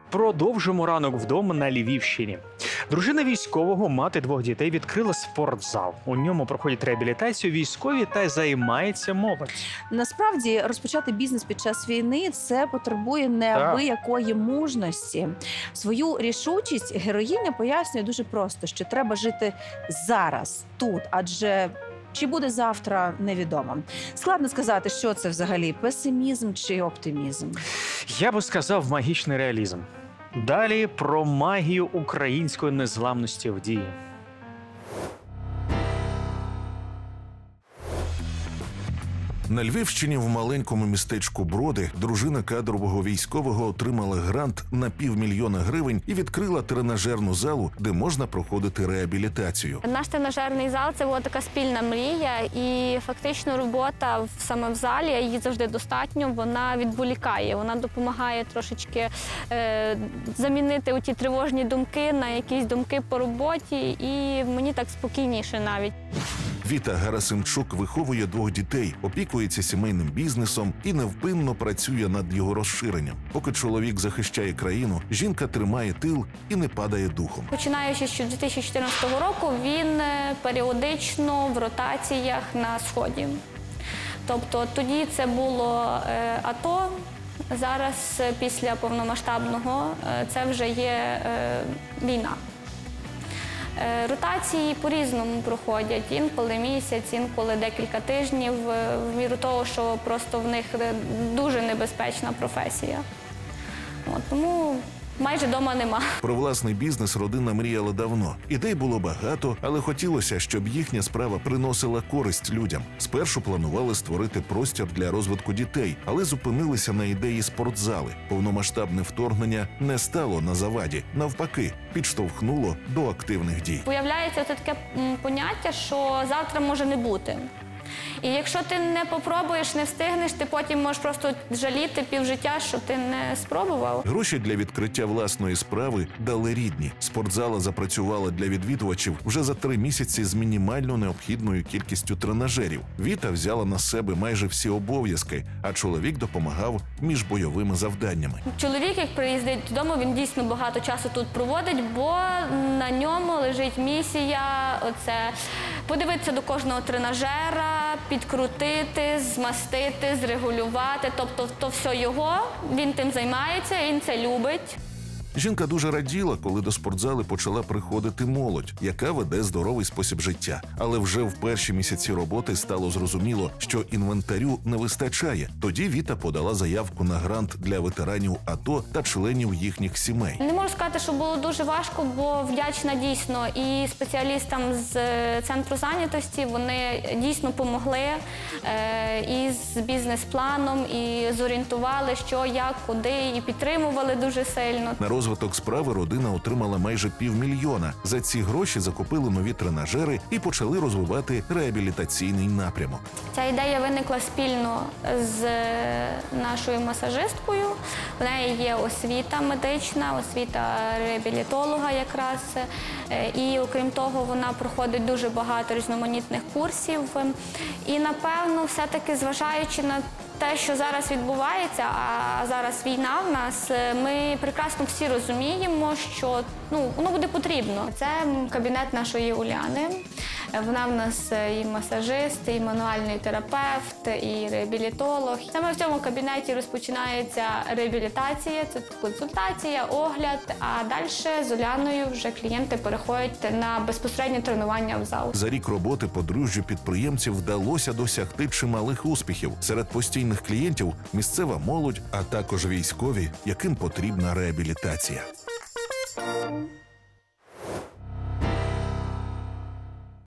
Продовжимо ранок вдома на Львівщині. Дружина військового, мати двох дітей, відкрила спортзал. У ньому проходять реабілітацію військові та займається молодь. Насправді, розпочати бізнес під час війни – це потребує неабиякої мужності. Свою рішучість героїня пояснює дуже просто, що треба жити зараз, тут, адже чи буде завтра – невідомо. Складно сказати, що це взагалі – песимізм чи оптимізм. Я би сказав, магічний реалізм. Далі про магію української незламності в дії. На Львівщині в маленькому містечку Броди дружина кадрового військового отримала грант на 500 000 гривень і відкрила тренажерну залу, де можна проходити реабілітацію. Наш тренажерний зал – це була така спільна мрія, і фактично робота саме в залі, її завжди достатньо, вона відволікає, вона допомагає трошечки замінити оті тривожні думки на якісь думки по роботі, і мені так спокійніше навіть. Віта Гарасимчук виховує двох дітей, опікується сімейним бізнесом і невпинно працює над його розширенням. Поки чоловік захищає країну, жінка тримає тил і не падає духом. Починаючи з 2014 року, він періодично в ротаціях на Сході. Тобто тоді це було АТО, зараз після повномасштабного це вже є війна. Ротації по-різному проходять, інколи місяць, інколи декілька тижнів, в міру того, що просто в них дуже небезпечна професія. Тому майже вдома нема. Про власний бізнес родина мріяла давно. Ідей було багато, але хотілося, щоб їхня справа приносила користь людям. Спершу планували створити простір для розвитку дітей, але зупинилися на ідеї спортзали. Повномасштабне вторгнення не стало на заваді. Навпаки, підштовхнуло до активних дій. Появляється таке поняття, що завтра може не бути. І якщо ти не попробуєш, не встигнеш, ти потім можеш просто жаліти півжиття, що ти не спробував. Гроші для відкриття власної справи дали рідні. Спортзала запрацювала для відвідувачів вже за 3 місяці з мінімально необхідною кількістю тренажерів. Віта взяла на себе майже всі обов'язки, а чоловік допомагав між бойовими завданнями. Чоловік, як приїздить додому, він дійсно багато часу тут проводить, бо на ньому лежить місія подивитися до кожного тренажера, підкрутити, змастити, зрегулювати. Тобто то все його, він тим займається, він це любить. Жінка дуже раділа, коли до спортзали почала приходити молодь, яка веде здоровий спосіб життя. Але вже в перші місяці роботи стало зрозуміло, що інвентарю не вистачає. Тоді Віта подала заявку на грант для ветеранів АТО та членів їхніх сімей. Не можу сказати, що було дуже важко, бо вдячна дійсно і спеціалістам з центру зайнятості. Вони дійсно допомогли із бізнес-планом, і зорієнтували, що, як, куди, і підтримували дуже сильно. На розвиток справи родина отримала майже 500 000. За ці гроші закупили нові тренажери і почали розвивати реабілітаційний напрямок. Ця ідея виникла спільно з нашою масажисткою. В неї є освіта медична, освіта реабілітолога якраз. І окрім того, вона проходить дуже багато різноманітних курсів. І, напевно, все-таки зважаючи на те, що зараз відбувається, а зараз війна в нас, ми прекрасно всі розуміємо, що воно буде потрібно. Це кабінет нашої Уляни. Вона в нас і масажист, і мануальний терапевт, і реабілітолог. Саме в цьому кабінеті розпочинається реабілітація, це консультація, огляд, а далі з Уляною вже клієнти переходять на безпосереднє тренування в зал. За рік роботи подружжю підприємців вдалося досягти чималих успіхів. Серед постійних клієнтів – місцева молодь, а також військові, яким потрібна реабілітація.